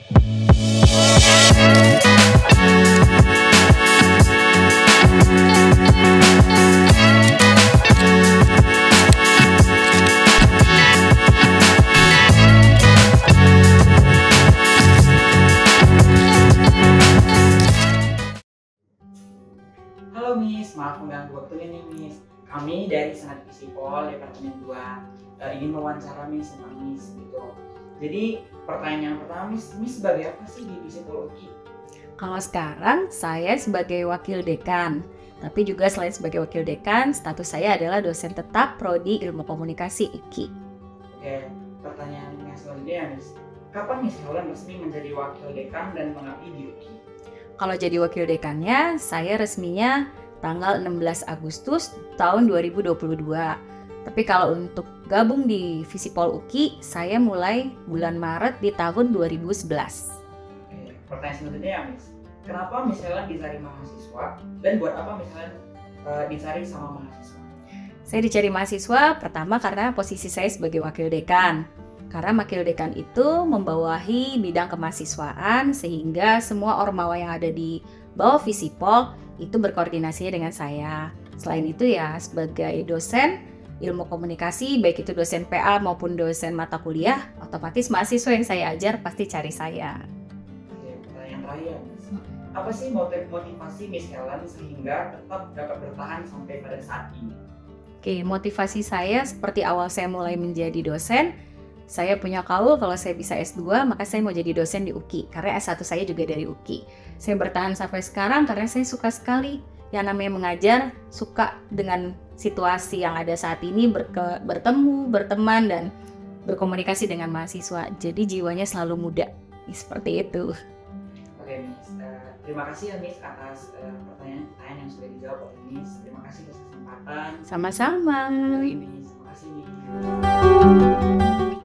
Halo Miss, maaf mengganggu waktunya nih Miss. Kami dari Senat Visipol Departemen 2 ingin mewawancara Miss tentang Miss gitu. Jadi pertanyaan pertama Miss sebagai apa sih di Visipol UI? Kalau sekarang saya sebagai wakil dekan, tapi juga selain sebagai wakil dekan, status saya adalah dosen tetap Prodi Ilmu Komunikasi IKI. Oke, pertanyaan yang selanjutnya Miss. Kapan Miss Helen resmi menjadi wakil dekan dan mengabdi di UI? Kalau jadi wakil dekannya, saya resminya tanggal 16 Agustus tahun 2022. Tapi kalau untuk gabung di Visipol UKI, saya mulai bulan Maret di tahun 2011. Oke, pertanyaan selanjutnya ya Miss. Kenapa Miss Helen dicari mahasiswa dan buat apa Miss Helen dicari sama mahasiswa? Saya dicari mahasiswa pertama karena posisi saya sebagai wakil dekan. Karena wakil dekan itu membawahi bidang kemahasiswaan sehingga semua ormawa yang ada di bawah Visipol itu berkoordinasi dengan saya. Selain itu ya sebagai dosen ilmu komunikasi, baik itu dosen PA maupun dosen mata kuliah, otomatis mahasiswa yang saya ajar pasti cari saya. Oke, pertanyaan terakhir Miss. Apa sih motivasi Miss Helen sehingga tetap dapat bertahan sampai pada saat ini? Oke, motivasi saya seperti awal saya mulai menjadi dosen, saya punya kaul kalau saya bisa S2 maka saya mau jadi dosen di UKI karena S1 saya juga dari UKI. Saya bertahan sampai sekarang karena saya suka sekali yang namanya mengajar, suka dengan situasi yang ada saat ini, bertemu, berteman dan berkomunikasi dengan mahasiswa. Jadi jiwanya selalu muda, seperti itu. Oke Miss, terima kasih ya Miss atas pertanyaan yang sudah dijawab oleh Miss. Terima kasih atas kesempatan Sama-sama. hari ini. Terima kasih Miss.